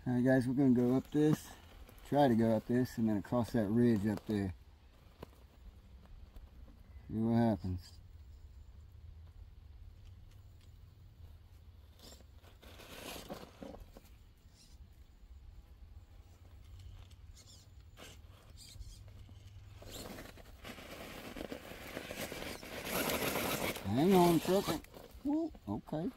Alright guys, we're going to go up this, try to go up this, and then across that ridge up there. See what happens. Hang on, trucker. Ooh, okay.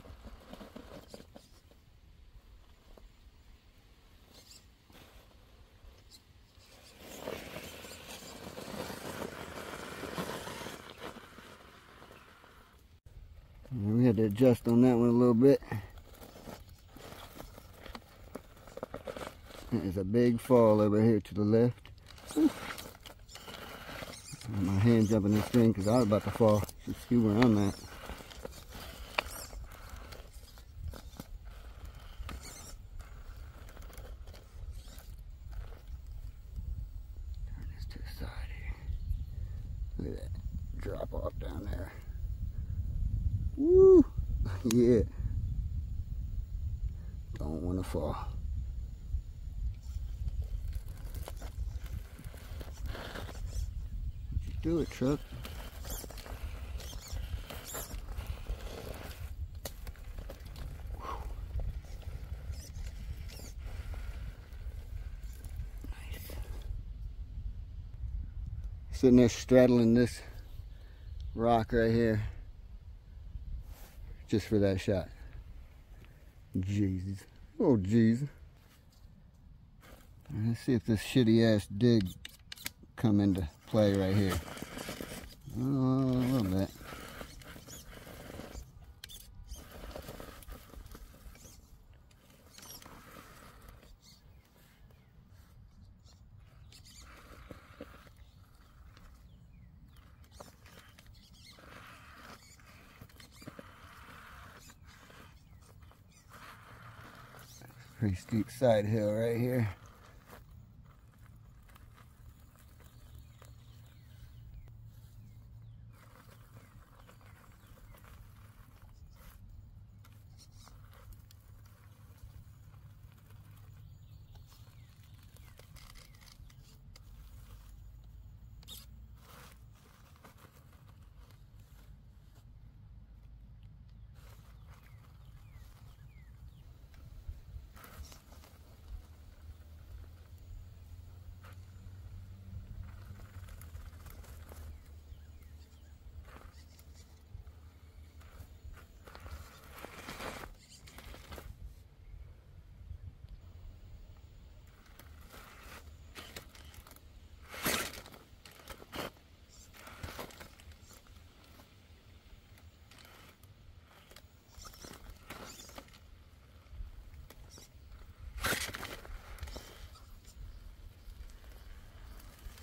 We had to adjust on that one a little bit. There's a big fall over here to the left. Ooh. My hand's up in the string because I was about to fall. You see where I'm at. Turn this to the side here. Look at that drop off down there. Woo! Yeah. Don't want to fall. Do it, truck. Nice. Sitting there straddling this rock right here just for that shot. Jesus. Oh, Jesus. Let's see if this shitty ass dig come into play right here. Oh, a little bit. Pretty steep side hill right here.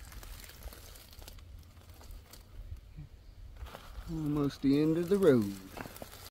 Almost the end of the road.